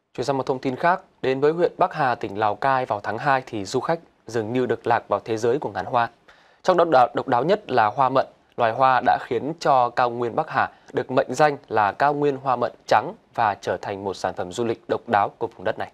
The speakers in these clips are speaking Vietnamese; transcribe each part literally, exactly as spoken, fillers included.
Chuyển sang một thông tin khác, đến với huyện Bắc Hà, tỉnh Lào Cai vào tháng hai thì du khách dường như được lạc vào thế giới của ngàn hoa. Trong đó độc, độc đáo nhất là hoa mận, loài hoa đã khiến cho cao nguyên Bắc Hà được mệnh danh là cao nguyên hoa mận trắng và trở thành một sản phẩm du lịch độc đáo của vùng đất này.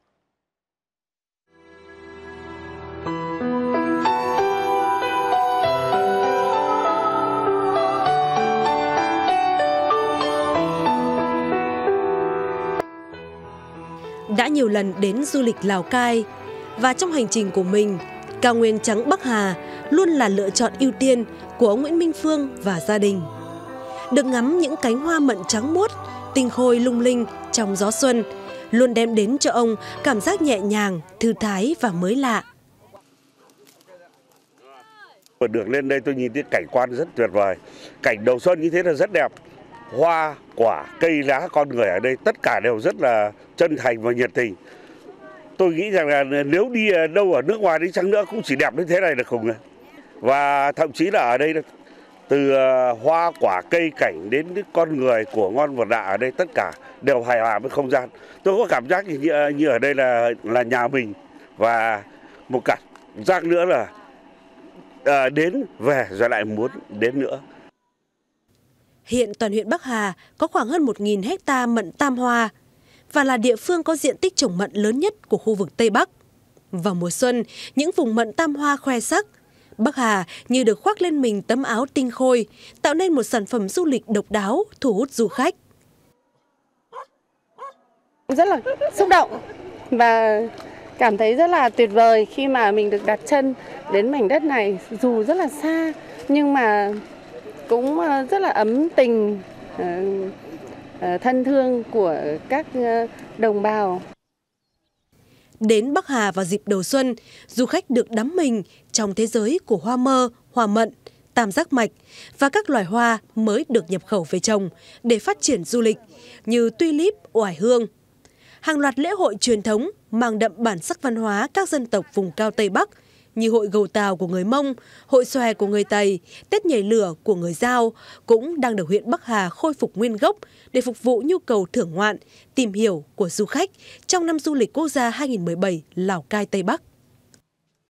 Đã nhiều lần đến du lịch Lào Cai và trong hành trình của mình, cao nguyên trắng Bắc Hà luôn là lựa chọn ưu tiên của ông Nguyễn Minh Phương và gia đình. Được ngắm những cánh hoa mận trắng muốt, tinh khôi lung linh trong gió xuân, luôn đem đến cho ông cảm giác nhẹ nhàng, thư thái và mới lạ. Được lên đây tôi nhìn thấy cảnh quan rất tuyệt vời. Cảnh đầu xuân như thế là rất đẹp. Hoa, quả, cây lá, con người ở đây tất cả đều rất là chân thành và nhiệt tình. Tôi nghĩ rằng là nếu đi đâu ở nước ngoài đi chăng nữa cũng chỉ đẹp như thế này là cùng. Và thậm chí là ở đây từ hoa, quả, cây, cảnh đến con người của ngon vật lạ ở đây tất cả đều hài hòa với không gian. Tôi có cảm giác như, như ở đây là là nhà mình, và một cảm giác nữa là à, đến về rồi lại muốn đến nữa. Hiện toàn huyện Bắc Hà có khoảng hơn một nghìn hecta mận tam hoa và là địa phương có diện tích trồng mận lớn nhất của khu vực Tây Bắc. Vào mùa xuân, những vùng mận tam hoa khoe sắc, Bắc Hà như được khoác lên mình tấm áo tinh khôi, tạo nên một sản phẩm du lịch độc đáo, thu hút du khách. Rất là xúc động và cảm thấy rất là tuyệt vời khi mà mình được đặt chân đến mảnh đất này, dù rất là xa nhưng mà cũng rất là ấm tình, thân thương của các đồng bào. Đến Bắc Hà vào dịp đầu xuân, du khách được đắm mình trong thế giới của hoa mơ, hoa mận, tam giác mạch và các loài hoa mới được nhập khẩu về trồng để phát triển du lịch như tulip, oải hương. Hàng loạt lễ hội truyền thống mang đậm bản sắc văn hóa các dân tộc vùng cao Tây Bắc như hội gầu Tàu của người Mông, hội xòe của người Tày, Tết nhảy lửa của người Dao cũng đang được huyện Bắc Hà khôi phục nguyên gốc để phục vụ nhu cầu thưởng ngoạn, tìm hiểu của du khách trong năm du lịch quốc gia hai nghìn không trăm mười bảy Lào Cai Tây Bắc.